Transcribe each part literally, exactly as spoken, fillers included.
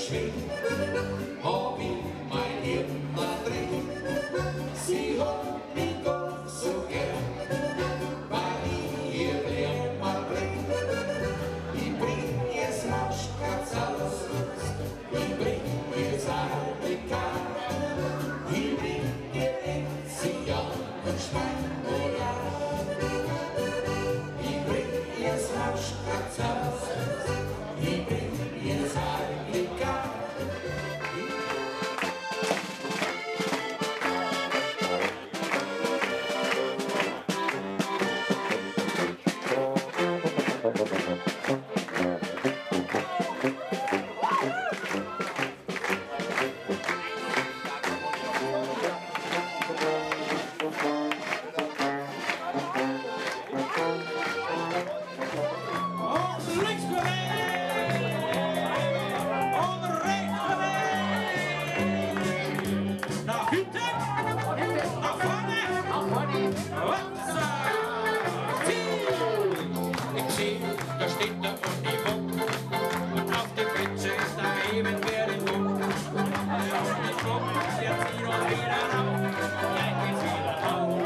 Schwing, hab ich mein immer drin. Sie hat mich doch so gern, weil ich ihr immer bring. Ich bring ihr's Maschkatz aus, ich bring ihr's Alpika, ich bring ihr Enzian und Schweinbola. Ich bring ihr's Maschkatz aus, ich bring ihr's Alpika. Da steht der Uniform und auf dem Plätze ist da eben wer im Mund. Auf den Flug, jetzt zieht uns wieder rauf, gleich geht's wieder rauf.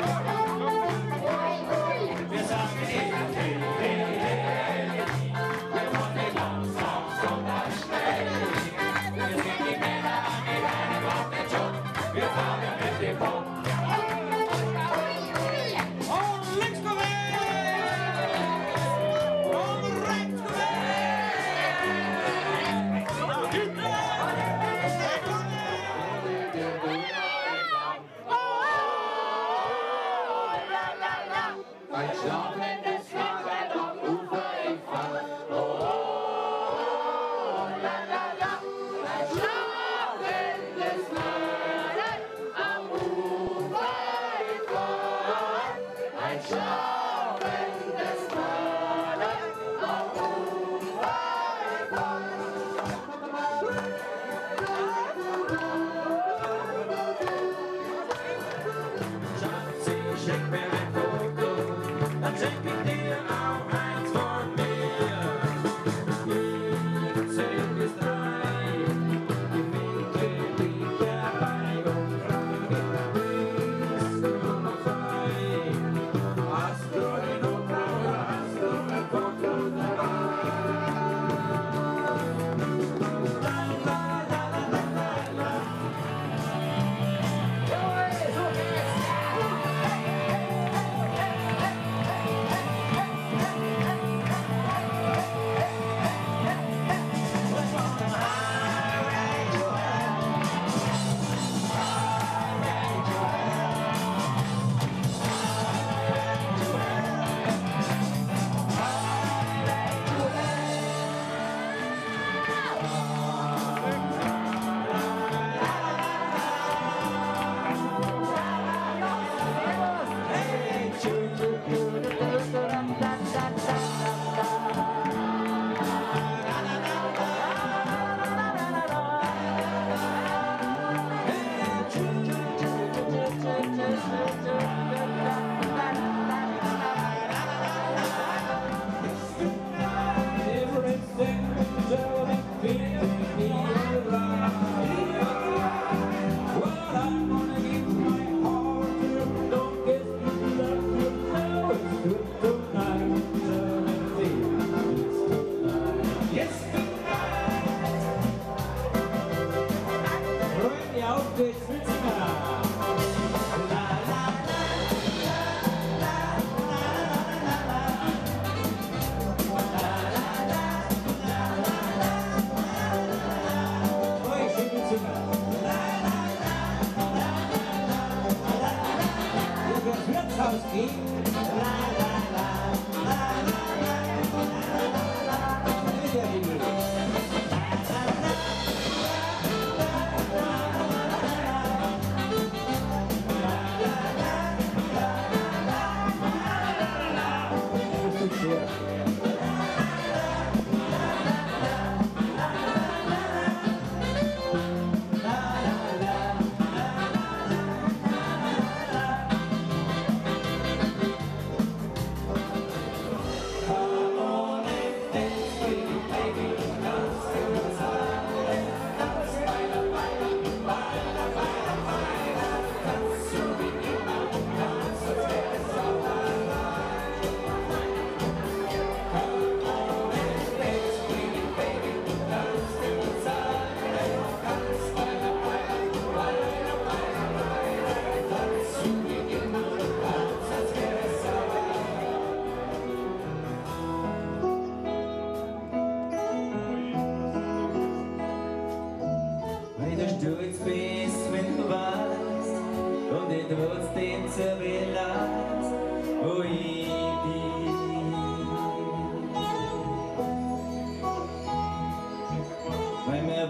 Wir sagen hey, hey, hey, hey, wir wollen nicht langsam, sondern schnell. Wir sind die Männer an die Beine, macht den Job, wir fahren mit dem Boot. Ein schlafendes Fahrrad am Ufer im Fall. Oh, oh, oh, la, la, la. Ein schlafendes Fahrrad am Ufer im Fall. Ein schlafendes Fahrrad am Ufer im Fall. Schatzi, schick mir ein Foto, dann schenk ich dir auch eins von mir. Ich zähl bis drei, die Winkel liegt dabei und frage, bist du noch frei? Hast du den Auto oder hast du ein Foto dabei? La la la la la la la.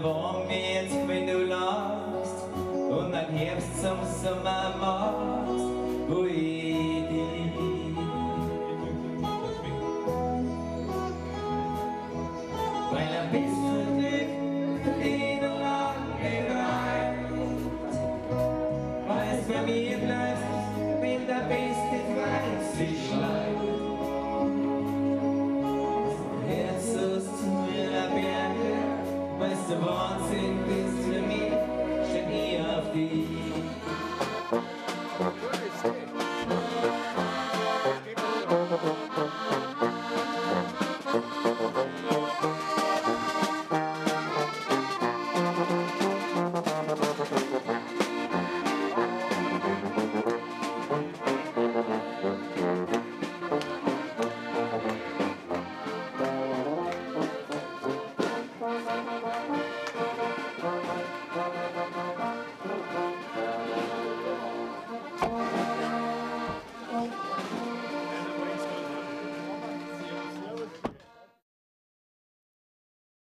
warm wird, wenn du lachst und ein Herbst zum Sommer machst, wo ich dich lieb. Weil ein bisschen